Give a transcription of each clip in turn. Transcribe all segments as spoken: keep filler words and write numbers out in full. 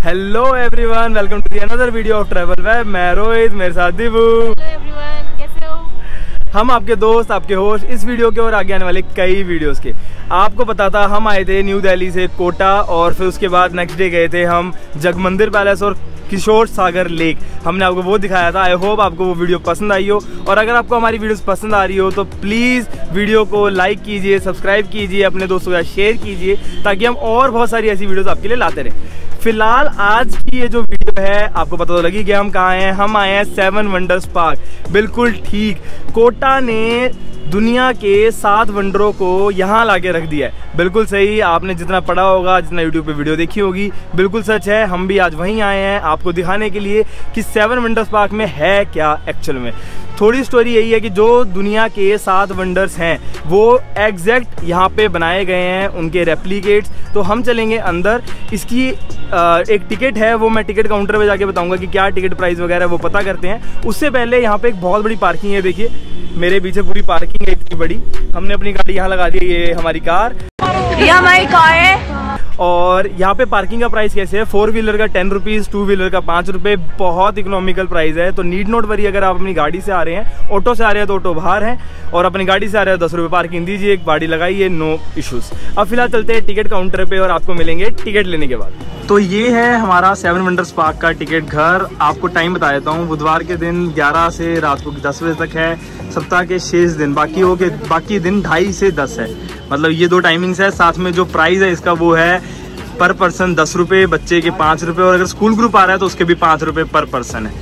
Hello everyone, welcome to the another video of travel web. मैं रोहित, मेरे साथ दिबू। Hello everyone, कैसे हो? हम आपके दोस्त, आपके होस्ट इस वीडियो के और आगे आने वाले कई वीडियोस के। आपको पता था हम आए थे न्यू दिल्ली से कोटा और फिर उसके बाद नेक्स्ट डे गए थे हम जगमंदिर पैलेस और किशोर सागर लेक। हमने आपको वो दिखाया था। आई होप आपको वो वीडियो पसंद आई हो, और अगर आपको हमारी वीडियोस पसंद आ रही हो तो प्लीज़ वीडियो को लाइक कीजिए, सब्सक्राइब कीजिए, अपने दोस्तों के साथ शेयर कीजिए, ताकि हम और बहुत सारी ऐसी वीडियोस आपके लिए लाते रहें। फिलहाल आज की ये जो वीडियो है, आपको पता तो लगी कि हम कहाँ हैं। हम आए हैं सेवन वंडर्स पार्क। बिल्कुल ठीक, कोटा ने दुनिया के सात वंडरों को यहाँ लाके रख दिया है। बिल्कुल सही, आपने जितना पढ़ा होगा, जितना यूट्यूब पे वीडियो देखी होगी, बिल्कुल सच है। हम भी आज वहीं आए हैं आपको दिखाने के लिए कि सेवन वंडर्स पार्क में है क्या एक्चुअल में। थोड़ी स्टोरी यही है कि जो दुनिया के सात वंडर्स हैं वो एग्जैक्ट यहाँ पे बनाए गए हैं, उनके रेप्लिकेट्स। तो हम चलेंगे अंदर। इसकी एक टिकट है, वो मैं टिकट काउंटर पे जाके बताऊंगा कि क्या टिकट प्राइस वगैरह वो पता करते हैं। उससे पहले यहाँ पे एक बहुत बड़ी पार्किंग है। देखिए मेरे पीछे पूरी पार्किंग है इतनी बड़ी। हमने अपनी गाड़ी यहाँ लगा दी है, ये हमारी कार, ये हमारी कार है। और यहाँ पे पार्किंग का प्राइस कैसे है, फोर व्हीलर का टेन रुपीज़, टू व्हीलर का पाँच रुपये, बहुत इकोनॉमिकल प्राइस है। तो नीड नोट वरी, अगर आप अपनी गाड़ी से आ रहे हैं, ऑटो से आ रहे हैं तो ऑटो बाहर है, और अपनी गाड़ी से आ रहे हैं दस रुपये पार्किंग दीजिए, एक गाड़ी लगाइए, नो इश्यूज़। अब फिलहाल चलते हैं टिकट काउंटर पे और आपको मिलेंगे टिकट लेने के बाद। तो ये है हमारा सेवन वंडर्स पार्क का टिकट घर। आपको टाइम बता देता हूँ, बुधवार के दिन ग्यारह से रात को दस बजे तक है। सप्ताह के शेष दिन बाकी हो के बाकी दिन ढाई से दस है, मतलब ये दो टाइमिंग्स है। साथ में जो प्राइस है इसका वो है पर पर्सन दस रुपये, बच्चे के पाँच रुपये, और अगर स्कूल ग्रुप आ रहा है तो उसके भी पाँच रुपये पर पर्सन है।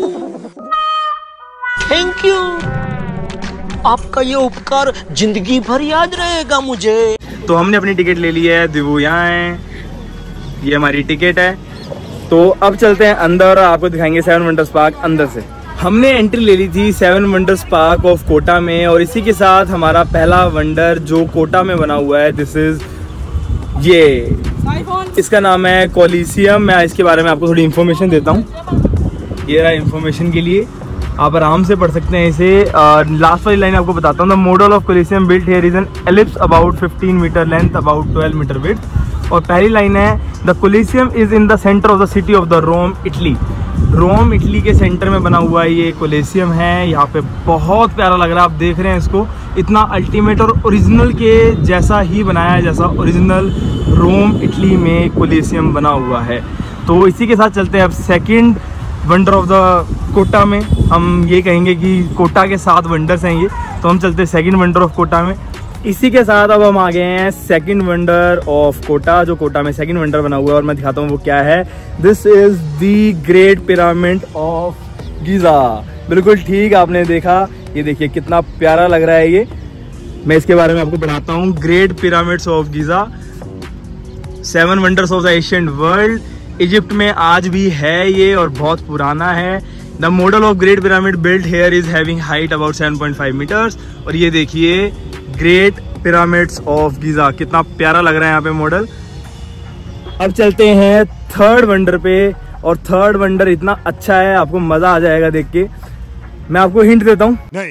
थैंक यू, आपका ये उपकार जिंदगी भर याद रहेगा मुझे। तो हमने अपनी टिकट ले ली है, दिवू यहाँ है, ये हमारी टिकट है। तो अब चलते हैं अंदर और आपको दिखाएंगे सेवन वंडर्स पार्क अंदर से। हमने एंट्री ले ली थी seven wonders park of Kota में, और इसी के साथ हमारा पहला वंडर जो कोटा में बना हुआ है, दिस इज ये, इसका नाम है कोलिसियम। मैं इसके बारे में आपको थोड़ी इन्फॉर्मेशन देता हूँ। ये रहा इन्फॉर्मेशन के लिए, आप आराम से पढ़ सकते हैं इसे। लास्ट वाली लाइन आपको बताता हूँ। The model of Colosseum built here is an ellipse about fifteen metre length, about twelve metre width. और पहली लाइन है the Colosseum is in the centre of the city of the Rome, Italy. Rome Italy के centre में बना हुआ ये कोलिसियम है। यहाँ पे बहुत प्यारा लग रहा है, आप देख रहे हैं इसको, इतना अल्टीमेट और ओरिजिनल के जैसा ही बनाया है, जैसा ओरिजिनल रोम इटली में कोलिसियम बना हुआ है। तो इसी के साथ चलते हैं अब second wonder of the Kota में। हम ये कहेंगे कि कोटा के सात वंडर्स हैं ये, तो हम चलते हैं सेकंड वंडर ऑफ कोटा में। इसी के साथ अब हम आ गए हैं सेकंड वंडर ऑफ कोटा, जो कोटा में सेकंड वंडर बना हुआ है, और मैं दिखाता हूँ वो क्या है। This is the great pyramid of Giza. बिल्कुल ठीक, आपने देखा, ये देखिए कितना प्यारा लग रहा है ये। मैं इसके बारे में आपको बताता हूँ। Great pyramids of Giza, seven wonders of the ancient world. Egypt में आज भी है ये, और बहुत पुराना है। The model of great pyramid built here is having height about seven point five metres. और ये देखिए ग्रेट पिरामिड्स ऑफ गीज़ा, कितना प्यारा लग रहा है यहाँ पे मॉडल। अब चलते हैं थर्ड वंडर पे, और थर्ड वंडर इतना अच्छा है, आपको मजा आ जाएगा देख के। मैं आपको हिंट देता हूँ, नहीं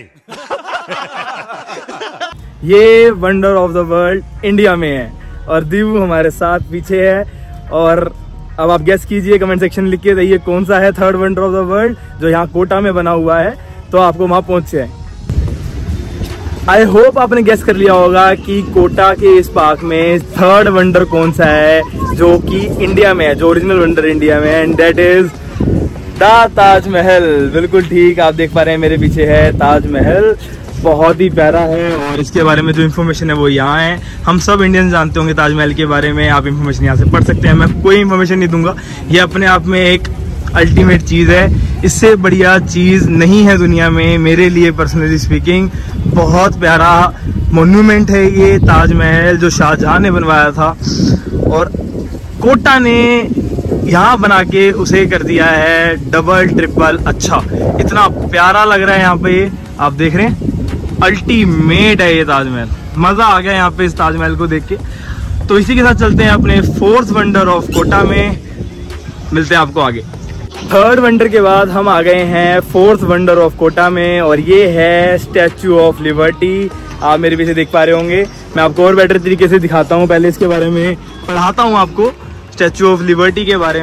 ये wonder of the world India में है, और दिवू हमारे साथ पीछे है। और अब आप गेस कीजिए, कमेंट सेक्शन लिख के बताइए कौन सा है third wonder of the world जो यहाँ कोटा में बना हुआ है। तो आपको वहां पहुंचे हैं। आई होप आपने गेस कर लिया होगा कि कोटा के इस पार्क में थर्ड वंडर कौन सा है जो कि इंडिया में है, जो ओरिजिनल वंडर इंडिया में है, and that is the Taj Mahal. बिल्कुल ठीक, आप देख पा रहे हैं मेरे पीछे है ताजमहल, बहुत ही प्यारा है। और इसके बारे में जो इन्फॉर्मेशन है वो यहाँ है। हम सब इंडियन जानते होंगे ताजमहल के बारे में, आप इन्फॉर्मेशन यहाँ से पढ़ सकते हैं। मैं कोई इन्फॉर्मेशन नहीं दूंगा, ये अपने आप में एक अल्टीमेट चीज़ है। इससे बढ़िया चीज़ नहीं है दुनिया में, मेरे लिए पर्सनली स्पीकिंग। बहुत प्यारा मोन्यूमेंट है ये ताजमहल, जो शाहजहां ने बनवाया था, और कोटा ने यहाँ बना के उसे कर दिया है डबल ट्रिपल अच्छा। इतना प्यारा लग रहा है यहाँ पे, आप देख रहे हैं, अल्टीमेट है ये ताजमहल। मज़ा आ गया यहाँ पे इस ताजमहल को देख के। तो इसी के साथ चलते हैं अपने फोर्थ वंडर ऑफ कोटा में, मिलते हैं आपको आगे। थर्ड वंडर के बाद हम आ गए हैं फोर्थ वंडर ऑफ कोटा में, और ये है स्टैचू ऑफ लिबर्टी। आप मेरे पीछे देख पा रहे होंगे, मैं आपको और बेटर तरीके से दिखाता हूँ। पहले इसके बारे में पढ़ाता हूँ आपको, स्टैचू ऑफ लिबर्टी के बारे में।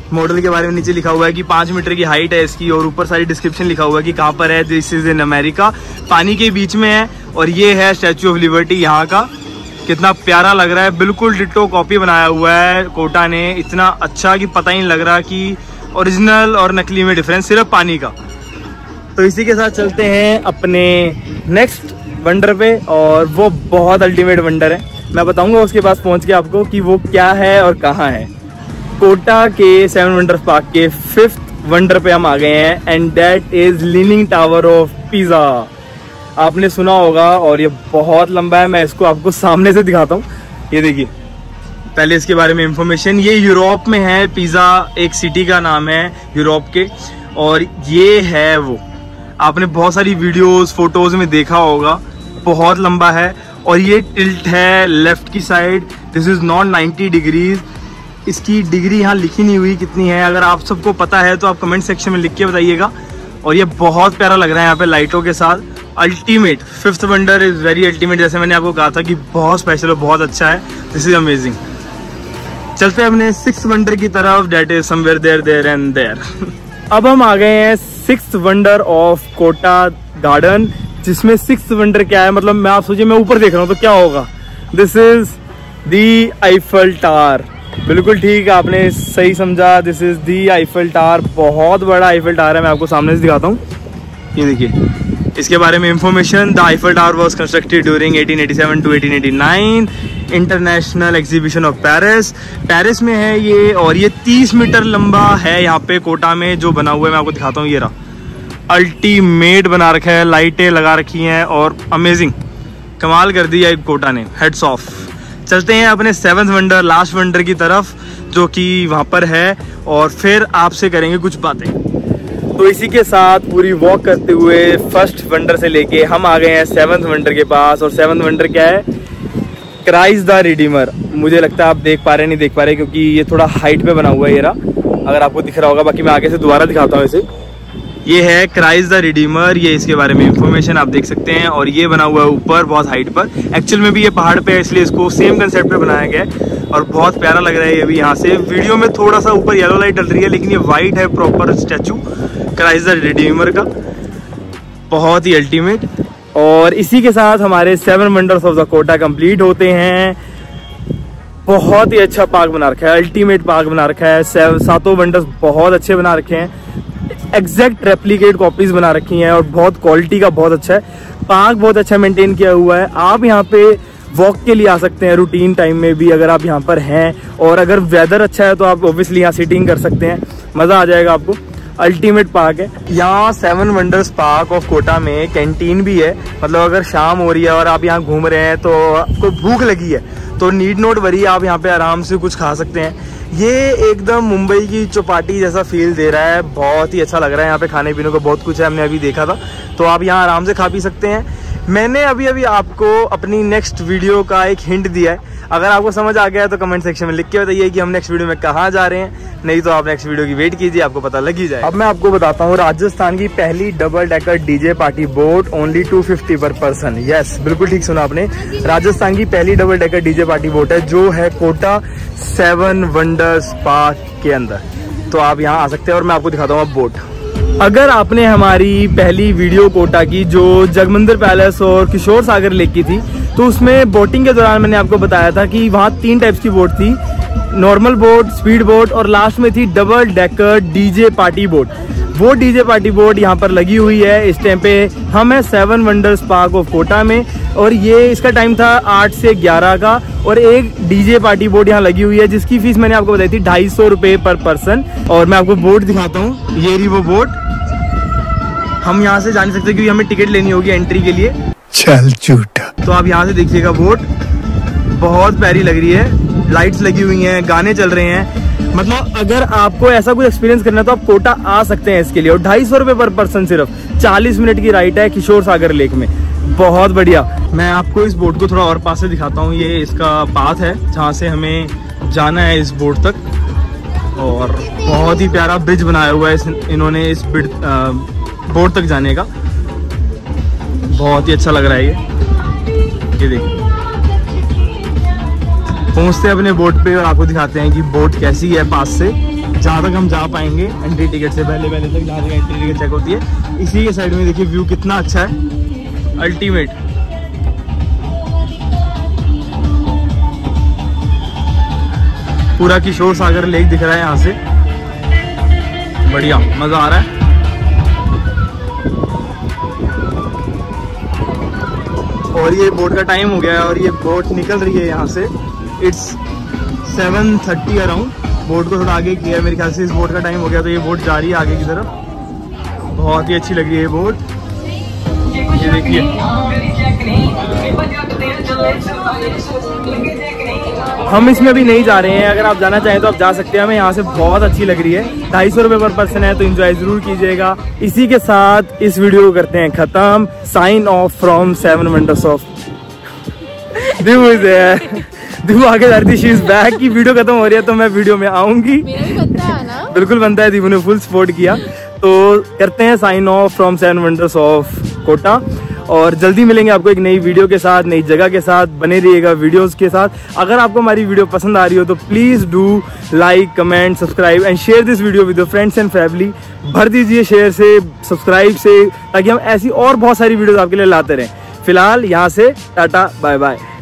मॉडल के बारे में नीचे लिखा हुआ है कि पाँच मीटर की हाइट है इसकी, और ऊपर सारी डिस्क्रिप्शन लिखा हुआ है कि कहाँ पर है। दिस इज इन अमेरिका, पानी के बीच में है। और ये है स्टैचू ऑफ लिबर्टी यहाँ का, कितना प्यारा लग रहा है, बिल्कुल डिट्टो कॉपी बनाया हुआ है कोटा ने, इतना अच्छा कि पता ही नहीं लग रहा कि ओरिजिनल और नकली में डिफरेंस, सिर्फ पानी का। तो इसी के साथ चलते हैं अपने नेक्स्ट वंडर पे, और वो बहुत अल्टीमेट वंडर है। मैं बताऊंगा उसके पास पहुंच के आपको कि वो क्या है और कहाँ है। कोटा के सेवन वंडर्स पार्क के फिफ्थ वंडर पे हम आ गए हैं, and that is leaning tower of Pisa. आपने सुना होगा, और ये बहुत लंबा है, मैं इसको आपको सामने से दिखाता हूँ। ये देखिए, पहले इसके बारे में इंफॉर्मेशन, ये यूरोप में है। पिज़ा एक सिटी का नाम है यूरोप के, और ये है वो, आपने बहुत सारी वीडियोस फोटोज में देखा होगा, बहुत लंबा है। और ये टिल्ट है लेफ्ट की side, this is not ninety degrees. इसकी डिग्री यहाँ लिखी नहीं हुई कितनी है, अगर आप सबको पता है तो आप कमेंट सेक्शन में लिख के बताइएगा। और ये बहुत प्यारा लग रहा है यहाँ पे लाइटों के साथ, ultimate. Fifth wonder is very ultimate, जैसे मैंने आपको कहा था कि बहुत स्पेशल और बहुत अच्छा है। This is amazing. चलते हैं अपने सिक्स्थ वंडर की तरफ, that is somewhere there there and there. अब हम आ गए हैं sixth wonder of Kota garden, जिसमें सिक्स्थ वंडर क्या है, मतलब मैं आप सोचिए मैं ऊपर देख रहा हूँ तो क्या होगा। This is the Eiffel tower, बिल्कुल ठीक, आपने सही समझा। This is the Eiffel tower, बहुत बड़ा आईफल टावर है। मैं आपको सामने से दिखाता हूँ, ये देखिए इसके बारे में information. The Eiffel tower was constructed during eighteen eighty seven to eighteen eighty nine international exhibition of Paris. Paris में है ये, और ये तीस मीटर लंबा है। यहाँ पे कोटा में जो बना हुआ है मैं आपको दिखाता हूँ, ये रहा, अल्टीमेट बना रखा है, लाइटें लगा रखी हैं, और अमेजिंग, कमाल कर दिया कोटा ने, हेड्स ऑफ। चलते हैं अपने सेवंथ वंडर, लास्ट वंडर की तरफ, जो कि वहाँ पर है, और फिर आपसे करेंगे कुछ बातें। तो इसी के साथ पूरी वॉक करते हुए फर्स्ट वंडर से लेके हम आ गए हैं सेवंथ वंडर के पास। और सेवंथ वंडर क्या है, क्राइस्ट द रिडीमर। मुझे लगता है आप देख पा रहे नहीं देख पा रहे, क्योंकि ये थोड़ा हाइट पे बना हुआ है, ये रहा, अगर आपको दिख रहा होगा, बाकी मैं आगे से दोबारा दिखाता हूँ इसे। ये है क्राइस्ट द रिडीमर, ये इसके बारे में इंफॉर्मेशन आप देख सकते हैं। और ये बना हुआ है ऊपर बहुत हाइट पर, एक्चुअल में भी ये पहाड़ पे है, इसलिए इसको सेम कंसेप्ट पे बनाया गया है, और बहुत प्यारा लग रहा है ये भी। यहाँ से वीडियो में थोड़ा सा ऊपर येलो लाइट डल रही है, लेकिन ये वाइट है proper statue Christ the Redeemer का, बहुत ही अल्टीमेट। और इसी के साथ हमारे seven wonders of the Kota complete होते हैं। बहुत ही अच्छा पार्क बना रखा है, अल्टीमेट पार्क बना रखा है। सातों वंडर्स बहुत अच्छे बना रखे हैं, एग्जैक्ट रेप्लिकेट कॉपीज बना रखी हैं, और बहुत क्वालिटी का बहुत अच्छा है। पार्क बहुत अच्छा मेंटेन किया हुआ है। आप यहाँ पे वॉक के लिए आ सकते हैं रूटीन टाइम में भी, अगर आप यहाँ पर हैं, और अगर वेदर अच्छा है तो आप ऑब्वियसली यहाँ सिटिंग कर सकते हैं, मजा आ जाएगा आपको। अल्टीमेट पार्क है। यहाँ seven wonders park of Kota में कैंटीन भी है, मतलब अगर शाम हो रही है और आप यहाँ घूम रहे हैं तो आपको भूख लगी है तो नीड नोट वरी, आप यहाँ पे आराम से कुछ खा सकते हैं। ये एकदम मुंबई की चौपाटी जैसा फील दे रहा है, बहुत ही अच्छा लग रहा है। यहाँ पे खाने पीने को बहुत कुछ है, हमने अभी देखा था, तो आप यहाँ आराम से खा पी सकते हैं। मैंने अभी अभी आपको अपनी नेक्स्ट वीडियो का एक हिंट दिया है, अगर आपको समझ आ गया है तो कमेंट सेक्शन में लिख के बताइए कि हम नेक्स्ट वीडियो में कहाँ जा रहे हैं, नहीं तो आप नेक्स्ट वीडियो की वेट कीजिए, आपको पता लग ही जाए। अब मैं आपको बताता हूँ राजस्थान की पहली double decker DJ party boat, only two fifty पर पर्सन। यस, बिल्कुल ठीक सुना आपने, राजस्थान की पहली double decker DJ party boat है, जो है कोटा सेवन वंडर्स पार्क के अंदर। तो आप यहाँ आ सकते हैं और मैं आपको दिखाता हूँ अब बोट। अगर आपने हमारी पहली वीडियो कोटा की जो जगमंदिर पैलेस और किशोर सागर लेक की थी, तो उसमें बोटिंग के दौरान मैंने आपको बताया था कि वहाँ तीन टाइप्स की बोट थी, नॉर्मल बोट, स्पीड बोट और लास्ट में थी double decker DJ party boat. वो डीजे पार्टी बोट यहाँ पर लगी हुई है। इस टाइम पे हम है seven wonders park of Kota में, और ये इसका टाइम था आठ से ग्यारह का, और एक डीजे पार्टी बोट यहाँ लगी हुई है जिसकी फीस मैंने आपको बताई थी ढाई सौ रुपये पर पर्सन। और मैं आपको बोट दिखाता हूँ, ये रही वो बोट। हम यहाँ से जा नहीं सकते क्योंकि हमें टिकट लेनी होगी एंट्री के लिए। चल झूठा। तो आप यहाँ से देखिएगा, बोट बहुत प्यारी लग रही है, लाइट्स लगी हुई हैं, गाने चल रहे हैं। मतलब अगर आपको ऐसा कुछ एक्सपीरियंस करना है तो आप कोटा आ सकते हैं इसके लिए। और ढाई सौ रुपये पर पर्सन, सिर्फ चालीस मिनट की राइड है किशोर सागर लेक में, बहुत बढ़िया। मैं आपको इस बोट को थोड़ा और पास से दिखाता हूँ। ये इसका पाथ है जहाँ से हमें जाना है इस बोट तक, और बहुत ही प्यारा ब्रिज बनाया हुआ है इन्होंने इस बोट तक जाने का, बहुत ही अच्छा लग रहा है ये। ये देखिए, पहुंचते हैं अपने बोट पे और आपको दिखाते हैं कि बोट कैसी है पास से। जहाँ तक हम जा पाएंगे एंट्री टिकट से पहले पहले तक, जहाँ तक एंट्री टिकट चेक होती है। इसी के साइड में देखिए व्यू कितना अच्छा है, अल्टीमेट। पूरा किशोर सागर लेक दिख रहा है यहाँ से, बढ़िया मजा आ रहा है। और ये बोट का टाइम हो गया है और ये बोट निकल रही है यहाँ से। It's seven thirty around. Boat को थोड़ा आगे किया है मेरे ख्याल से, इस बोट का टाइम हो गया तो ये बोट जा रही है आगे की तरफ। बहुत ही अच्छी लग रही है ये बोट, ये देखिए। हम इसमें भी नहीं जा रहे हैं, अगर आप जाना चाहें तो आप जा सकते हैं। हमें यहाँ से बहुत अच्छी लग रही है। ढाई सौ रुपये पर पर्सन है, तो एंजॉय जरूर कीजिएगा। इसी के साथ इस वीडियो को करते हैं खत्म। Sign off from seven wonders of Divya है। दिव्य आगे जाती, शी इज बैक की वीडियो खत्म हो रही है तो मैं वीडियो में आऊंगी। मेरा भी बनता है ना? बिल्कुल बनता है, दिव्य ने फुल सपोर्ट किया। तो करते हैं sign off from seven wonders of Kota, और जल्दी मिलेंगे आपको एक नई वीडियो के साथ, नई जगह के साथ। बने रहिएगा वीडियोस के साथ। अगर आपको हमारी वीडियो पसंद आ रही हो तो please do like, comment, subscribe and share this video with your friends and family. भर दीजिए शेयर से, सब्सक्राइब से, ताकि हम ऐसी और बहुत सारी वीडियोस आपके लिए लाते रहें। फिलहाल यहाँ से टाटा बाय बाय।